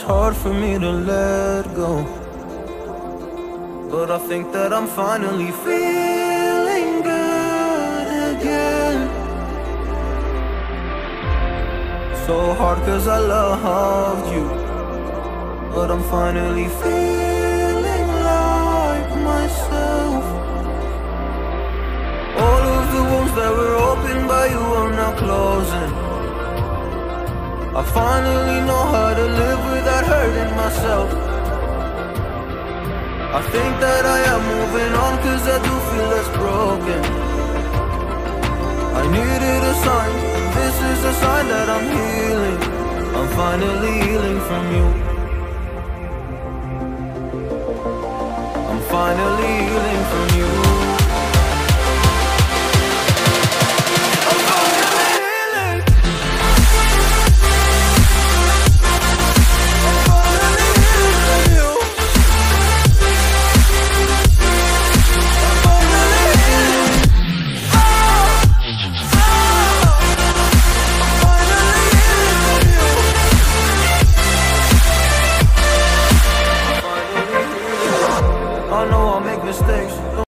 hard for me to let go, but I think that I'm finally feeling good again. So hard cause I loved you, but I'm finally feeling like myself. All of the wounds that were opened by you are now closing. I finally know how to live without hurting myself. I think that I am moving on cause I do feel less broken. I needed a sign, this is a sign that I'm healing. I'm finally healing from you.